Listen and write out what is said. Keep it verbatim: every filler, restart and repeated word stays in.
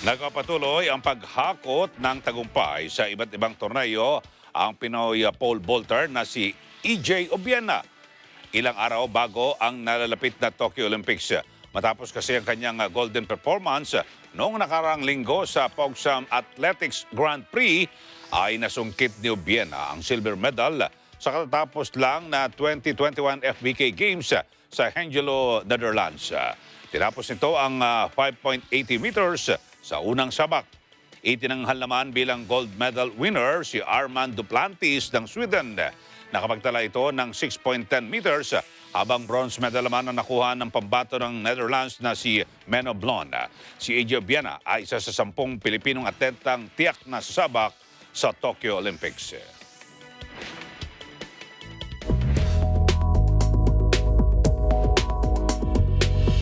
Nagpapatuloy ang paghakot ng tagumpay sa iba't ibang torneo ang Pinoy pole vaulter na si E J Obiena. Ilang araw bago ang nalalapit na Tokyo Olympics. Matapos kasi ang kanyang golden performance noong nakaraang linggo sa Pogsam Athletics Grand Prix ay nasungkit ni Obiena ang silver medal sa katatapos lang na twenty twenty-one F B K Games sa Hengelo, Netherlands. Tinapos nito ang uh, five point eight zero meters sa unang sabak. Itinanghal naman bilang gold medal winner si Armand Duplantis ng Sweden. Nakapagtala ito ng six point one zero meters habang bronze medal naman ang nakuha ng pambato ng Netherlands na si Meno Blon. Si E J Obiena ay isa sa sampung Pilipinong atletang tiyak na sasabak sa Tokyo Olympics.